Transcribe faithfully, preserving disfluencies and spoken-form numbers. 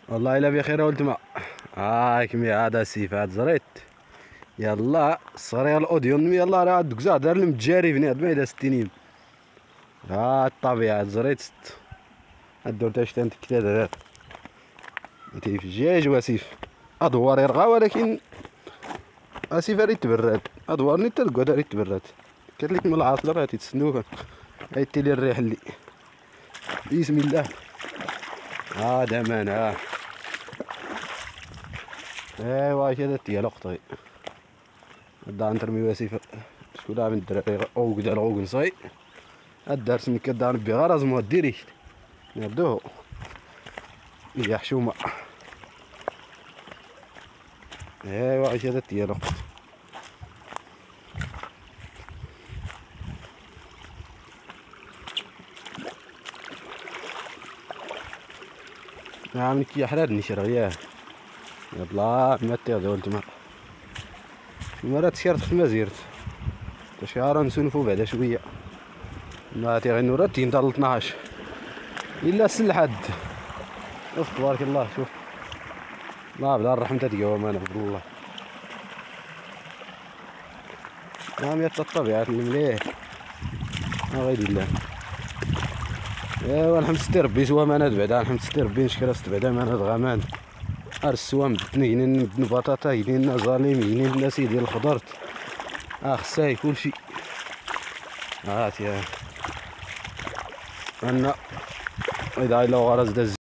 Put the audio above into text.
والله الا بخير ولد ما. هاك مي هذا سيف هاد زريت. يلا صريا الاوديون يلا راه دوك زاد دار المتجاري بني هاد ما إذا ستينين. ها الطبيعة زريت ست. هادو تا شتا نتكتا هذا انتي في الجاج واسيف ادوار يرغى ولكن اسيف راه تبرد ادوار نتا تقعد راه تبرد. قالت لك من العاصله راه تتسنوها. هايتي لي الريح اللي بسم الله. هذا مان ها ايوا هذا ديال اختي دا نترمي واسيف شكون من الدراري او كدا الغوكن صاي الدرس من كدا ربي غير رازمو ديريكت نردوه يا حشومه. ايوا هذا ديال اختي عامل كي حراد نشر ياه يلا ما تيض ولد ما مرات سيرت خدمه زيرت تشعر نسولفو بعدا شويه ما تيغنو راه تينضل اثناش الا سل حد. شوف تبارك الله شوف لا بلا الرحمة تتقوم انا بالله. نعم يا الطبيعة المليح ما غير الله. ايوا الحمد ستي ربي سوا ما ناد بعدا الحمد ستي ربي نشكر ست بعدا ما ناد غمان ارسوا مدن ينين مدن بطاطا ينين ظالم ينين الناس ديال الخضر اخ ساي كلشي هات يا انا اذا الا غرز داز